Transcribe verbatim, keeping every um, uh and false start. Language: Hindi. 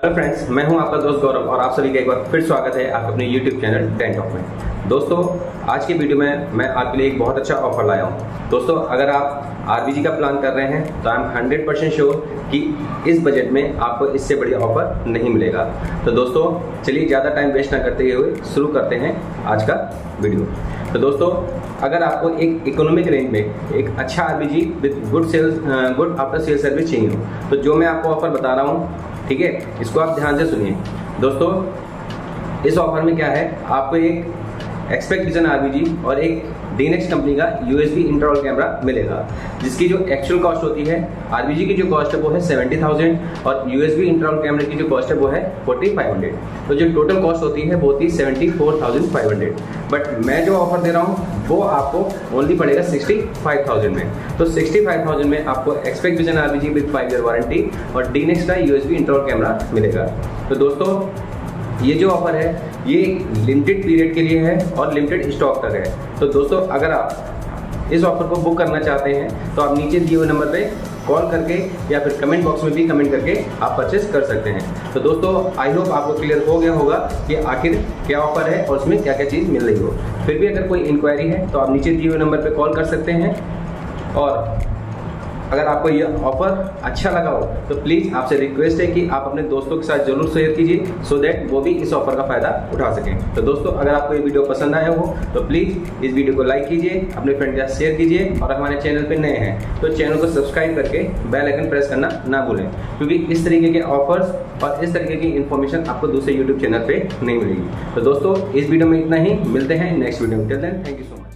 हेलो फ्रेंड्स, मैं हूं आपका दोस्त गौरव और आप सभी का एक बार फिर स्वागत है आपके अपने यूट्यूब चैनल टेन टॉक में। दोस्तों, आज की वीडियो में मैं आपके लिए एक बहुत अच्छा ऑफर लाया हूं। दोस्तों, अगर आप आरबीजी का प्लान कर रहे हैं तो I am hundred percent sure कि इस बजट में आपको इससे बढ़िया ऑफर नहीं मिलेगा। तो दोस्तों, चलिए ज़्यादा टाइम वेस्ट ना करते हुए शुरू करते हैं आज का वीडियो। तो दोस्तों, अगर आपको एक इकोनॉमिक रेंज में एक अच्छा RBG with good sales good after sale service चाहिए हो तो जो मैं आपको ऑफर बता रहा हूँ, ठीक है, इसको आप ध्यान से सुनिए। दोस्तों, इस ऑफर में क्या है, आपको एक एक्सपेक्ट विजन आरबीजी और एक डीनेक्स कंपनी का यूएसबी इंट्राऑल कैमरा मिलेगा, जिसकी जो एक्चुअल कॉस्ट होती है, आरबीजी की जो कॉस्ट है वो है सेवेंटी थाउजेंड और यूएसबी इंट्राऑल कैमरे की जो कॉस्ट है वो है फोर्टी फाइव हंड्रेड। तो जो टोटल कॉस्ट होती है वो होती है seventy four thousand five hundred. But मैं जो ऑफर दे रहा हूँ वो आपको ओनली पड़ेगा सिक्सटी फाइव थाउजेंड में। तो सिक्सटी फाइव थाउजेंड में आपको expect vision RBG with five year warranty और डीनेक्स का यूएसबी इंट्राऑल कैमरा मिलेगा। तो दोस्तों, ये जो ऑफर है ये लिमिटेड पीरियड के लिए है और लिमिटेड स्टॉक तक है। तो दोस्तों, अगर आप इस ऑफर को बुक करना चाहते हैं तो आप नीचे दिए हुए नंबर पे कॉल करके या फिर कमेंट बॉक्स में भी कमेंट करके आप परचेस कर सकते हैं। तो दोस्तों, आई होप आपको क्लियर हो गया होगा कि आखिर क्या ऑफर है और उसमें क्या क्या चीज़ मिल रही हो। फिर भी अगर कोई इंक्वायरी है तो आप नीचे दिए हुए नंबर पर कॉल कर सकते हैं। और अगर आपको ये ऑफर अच्छा लगा हो तो प्लीज़ आपसे रिक्वेस्ट है कि आप अपने दोस्तों के साथ जरूर शेयर कीजिए, सो दैट वो भी इस ऑफर का फायदा उठा सकें। तो दोस्तों, अगर आपको ये वीडियो पसंद आया हो तो प्लीज़ इस वीडियो को लाइक कीजिए, अपने फ्रेंड के साथ शेयर कीजिए और हमारे चैनल पे नए हैं तो चैनल को सब्सक्राइब करके बेल आइकन प्रेस करना ना भूलें, क्योंकि इस तरीके के ऑफर्स और इस तरीके की इन्फॉर्मेशन आपको दूसरे यूट्यूब चैनल पर नहीं मिलेगी। तो दोस्तों, इस वीडियो में इतना ही, मिलते हैं नेक्स्ट वीडियो में। Till then, thank you so much.